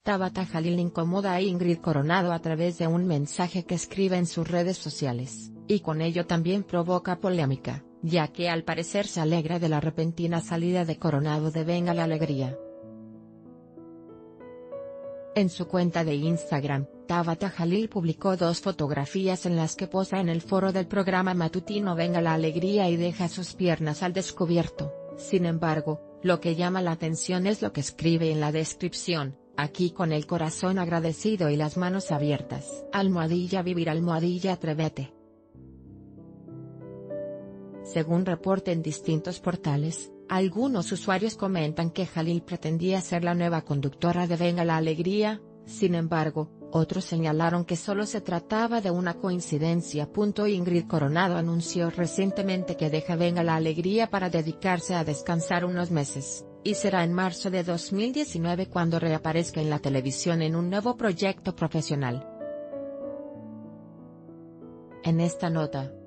Tabata Jalil incomoda a Ingrid Coronado a través de un mensaje que escribe en sus redes sociales, y con ello también provoca polémica, ya que al parecer se alegra de la repentina salida de Coronado de Venga la Alegría. En su cuenta de Instagram, Tabata Jalil publicó 2 fotografías en las que posa en el foro del programa matutino Venga la Alegría y deja sus piernas al descubierto. Sin embargo, lo que llama la atención es lo que escribe en la descripción: aquí con el corazón agradecido y las manos abiertas. _vivir _atrévete. Según reporte en distintos portales, algunos usuarios comentan que Jalil pretendía ser la nueva conductora de Venga la Alegría. Sin embargo, otros señalaron que solo se trataba de una coincidencia. Ingrid Coronado anunció recientemente que deja Venga la Alegría para dedicarse a descansar unos meses, y será en marzo de 2019 cuando reaparezca en la televisión en un nuevo proyecto profesional. En esta nota,